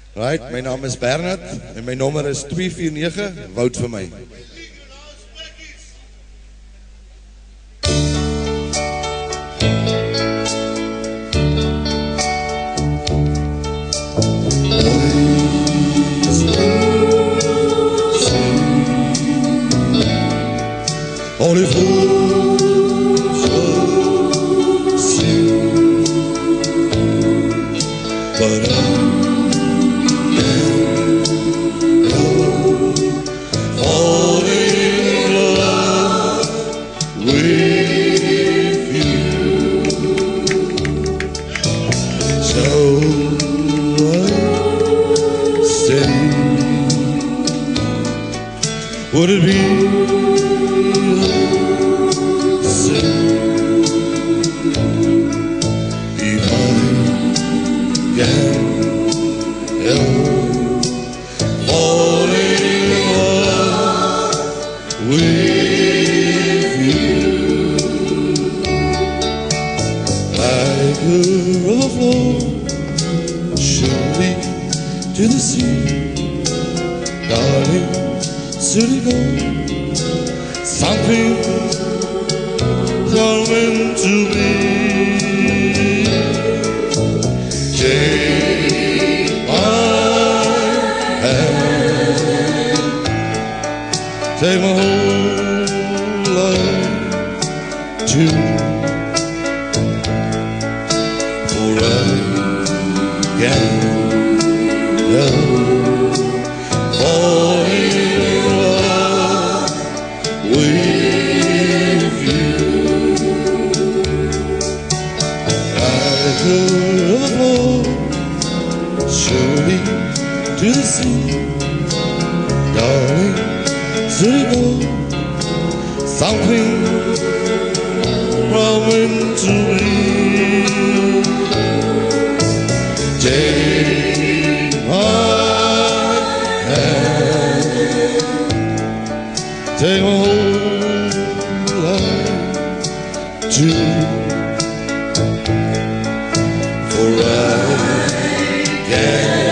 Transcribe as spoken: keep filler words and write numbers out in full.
Right, my naam is Bernard en my nommer is twee vier nege, woud vir my. Only fools see, but I fall in love with you. So I say, would it be to the sea, darling, should it go? Something coming to me. Take my hand, take my whole life too, for I can fall in love with you. Like a flow, surely to the sea, darling, should it go? Something coming to me. Take my take my whole life too, for I can